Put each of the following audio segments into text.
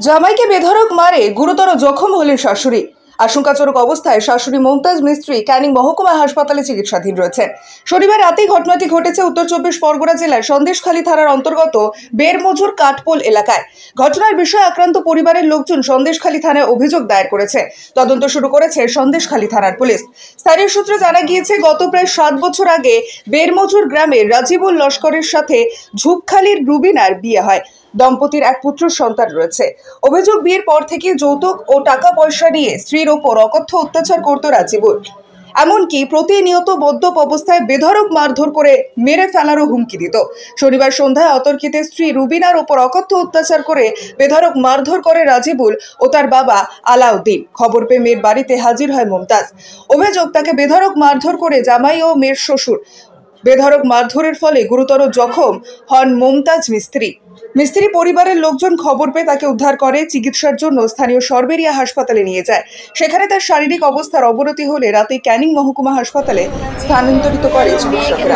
জামাইকে বেধড়ক মারে গুরুতর জখম হলেন শাশুড়ি। আশঙ্কাজনক অবস্থায় শাশুড়ি মমতাজ মিস্ত্রি ক্যানিং মহকুমা হাসপাতালে চিকিৎসাধীন রয়েছেন। শনিবার রাতেই ঘটনাটি ঘটেছে উত্তর চব্বিশ পরগনা জেলার সন্দেশখালী থানার অন্তর্গত বেরমজুর কাঠপোল এলাকায়। ঘটনার বিষয়ে আক্রান্ত পরিবারের লোকজন সন্দেশখালী থানায় অভিযোগ দায়ের করেছে। তদন্ত শুরু করেছে সন্দেশখালী থানার পুলিশ। স্থানীয় সূত্রে জানা গিয়েছে, গত প্রায় 7 বছর আগে বেরমজুর গ্রামের রাজিবুল লস্করের সাথে ঝুপখালীর রুবিনার বিয়ে হয়। দম্পতির এক পুত্র সন্তান রয়েছে। অভিযোগ, বিয়ের পর থেকে যৌতুক ও টাকা পয়সা নিয়ে স্ত্রীর ওপর অকথ্য অত্যাচার করত রাজিবুল। এমনকি প্রতিনিয়ত মদ্যপ অবস্থায় বেধড়ক মারধর করে মেরে ফেলারও হুমকি দিত। শনিবার সন্ধ্যায় অতর্কিতে স্ত্রী রুবিনার ওপর অকথ্য অত্যাচার করে বেধড়ক মারধর করে রাজিবুল ও তার বাবা আলাউদ্দিন। খবর পেয়ে মেয়ের বাড়িতে হাজির হয় মমতাজ। অভিযোগ, তাকে বেধড়ক মারধর করে জামাই ও মেয়ের শ্বশুর। বেধড়ক মারধরের ফলে গুরুতর জখম হন মমতাজ মিস্ত্রি পরিবারের লোকজন খবর পেয়ে তাকে উদ্ধার করে চিকিৎসার জন্য স্থানীয় সরবেরিয়া হাসপাতালে নিয়ে যায়। সেখানে তার শারীরিক অবস্থার অবনতি হলে রাতে ক্যানিং মহকুমা হাসপাতালে স্থানান্তরিত করে চিকিৎসকরা।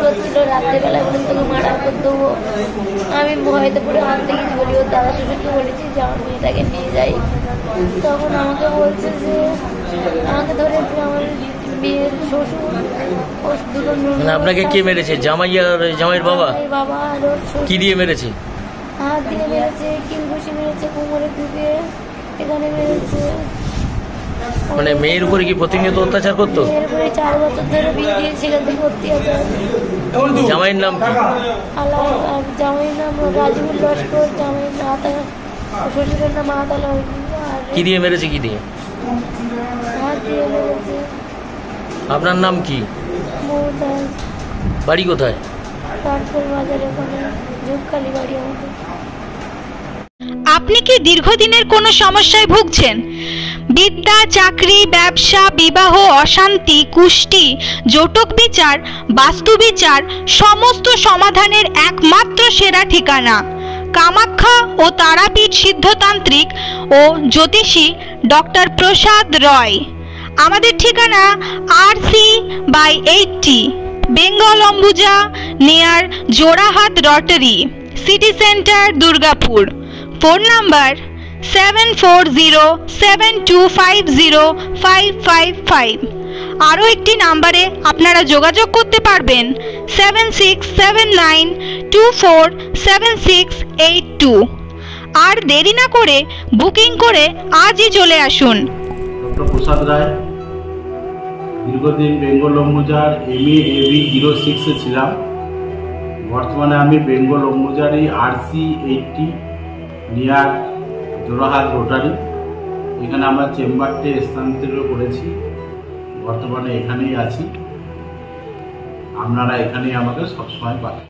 আমি ভয়তে পড়ে আনতে গেছি, বলি ওর দাদা শ্বশুরকে বলেছি যে আমার মেয়েটাকে নিয়ে যাই। তখন আমাকে বলছে যে আমাকে ধরে আমার বিয়ের শ্বশুর। আপনাকে কে মেরেছে? জামাইয়ের বাবা? বাবা আর ওর শ্বশুর। কি দিয়ে মেরেছে? হাত দিয়ে মেরেছে, কিলঘুষি মেরেছে, কোমরে ঢুকে এখানে মেরেছে। মানে মেয়ের উপরে কি প্রতিনিয়ত অত্যাচার করতো? মেয়ের উপরে 4 বছর ধরে বিয়ে দিয়েছে, সেখান থেকে অত্যাচার। জামাইয়ের নাম কি? জামাইয়ের নাম রাজিবুল লস্কর, জামাইয়ের শ্বশুরের নাম আলাউদ্দিন। কি দিয়ে মেরেছে? কি দিয়ে? হাত দিয়ে মেরেছে। আপনার নাম কি? মমতাজ। বাড়ি কোথায়? কাঠপোল বাজার, ওখানে ঝুপখালী বাড়ি আমাদের। আপনি কি দীর্ঘদিনের কোনো সমস্যায় ভুগছেন? বিদ্যা, চাকরি, ব্যবসা, বিবাহ, অশান্তি, কুষ্টি, জটক বিচার, বাস্তু বিচার, সমস্ত সমাধানের একমাত্র সেরা ঠিকানা কামাখ্যা ও তারাপীঠ সিদ্ধতান্ত্রিক ও জ্যোতিষী ডক্টর প্রসাদ রয়। আমাদের ঠিকানা RC/80 Bengal Ambuja near Jorahat rotary, city centre, Durgapur. Phone number 7407250555। আরও একটি নাম্বারে আপনারা যোগাযোগ করতে পারবেন 7679247682। আর দেরি না করে বুকিং করে আজই চলে আসুন। ডক্টর প্রসাদ রায়, দীর্ঘদিন বেঙ্গল অম্বুজার MA/AB 06-এ ছিলাম। বর্তমানে আমি বেঙ্গল অম্বুজারই RC/80 নিয়ার জোড়াহাট রোটারি, এখানে আমার চেম্বারটি স্থানান্তরিত করেছি। বর্তমানে এখানেই আছি। আপনারা এখানেই আমাকে সবসময় পাবেন।